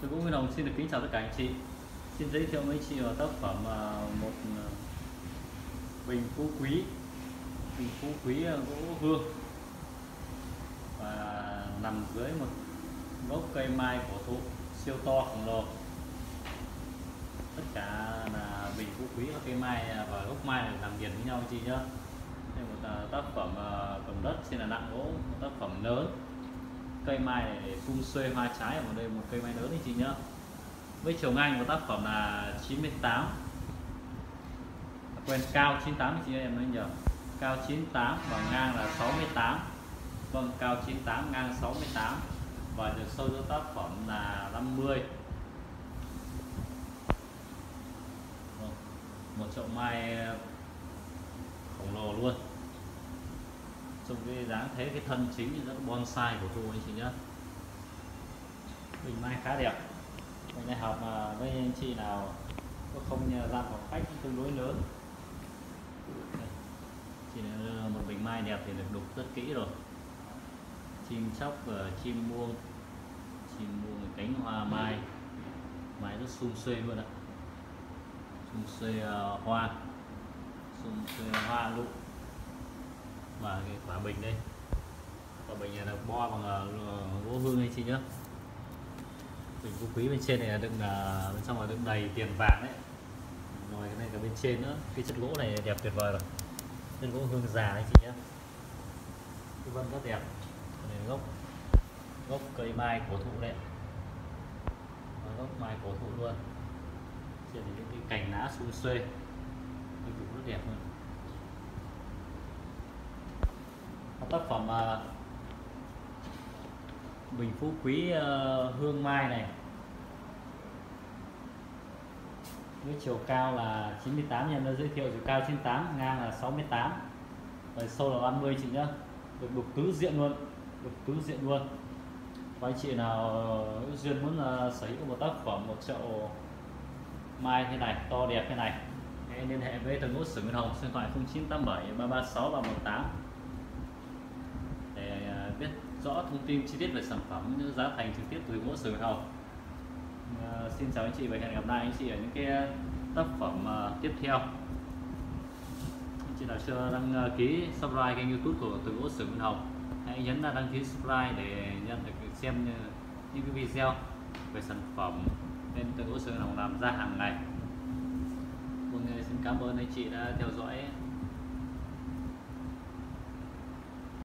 Tôi cũng Nguyên Hồng xin được kính chào tất cả anh chị. Xin giới thiệu với chị tác phẩm một bình phú quý, gỗ hương và nằm dưới một gốc cây mai cổ thụ siêu to khổng lồ. Tất cả là bình phú quý và cây mai và gốc mai này làm liền với nhau anh chị nhá. Đây một tác phẩm cầm đất trên là nặng gỗ, một tác phẩm lớn. Cây mai này sum xuê hoa trái, ở đây một cây mai lớn anh chị nhá. Với chiều ngang của tác phẩm là 98, cao 98 chị em nói nhờ, cao 98 và ngang là 68. Vâng, cao 98 ngang 68 và chiều sâu của tác phẩm là 50. Một chậu mai khổng lồ luôn, trong cái dáng thế, cái thân chính rất bonsai của thu anh chị nhá. Bình mai khá đẹp. Mình này học mà với anh chị nào có không gian phòng khách tương đối lớn, chỉ là một bình mai đẹp thì được đục rất kỹ rồi. Chim chóc và chim muông cánh hoa mai rất sum xuê luôn ạ, sum xuê hoa, sum xuê hoa lụ. Và cái quả bình đây, quả bình này là bo bằng gỗ hương anh chị nhé. Bình phú quý bên trên này là đựng bên trong là đựng đầy tiền vàng đấy. Rồi cái này cả bên trên nữa, cái chất gỗ này đẹp tuyệt vời rồi, chất gỗ hương già anh chị nhé. Cái vân rất đẹp. Này gốc cây mai cổ thụ đấy, gốc mai cổ thụ luôn. Trên những cái cành lá sum xuê, cái củ rất đẹp luôn. Tác phẩm bình phú quý hương mai này với chiều cao là 98, nhân đã giới thiệu chiều cao 98, ngang là 68 và sâu là 30 chị nhá. Được đục tứ diện luôn, và anh chị nào duyên muốn sở hữu một tác phẩm, một chậu mai thế này to đẹp thế này, hãy liên hệ với Tường Gỗ Xưởng Nguyên Hồng, số điện thoại 0987 336 318 để biết rõ thông tin chi tiết về sản phẩm, như giá thành trực tiếp từ Gỗ Xưởng Nguyên Hồng. Xin chào anh chị và hẹn gặp lại anh chị ở những cái tác phẩm tiếp theo. Anh chị nào chưa đăng ký subscribe kênh YouTube của Tường Gỗ Xưởng Nguyên Hồng, hãy nhấn đăng ký subscribe để nhận được xem những cái video về sản phẩm bên Tường Gỗ Xưởng Nguyên Hồng làm ra hàng ngày. Xin cảm ơn anh chị đã theo dõi.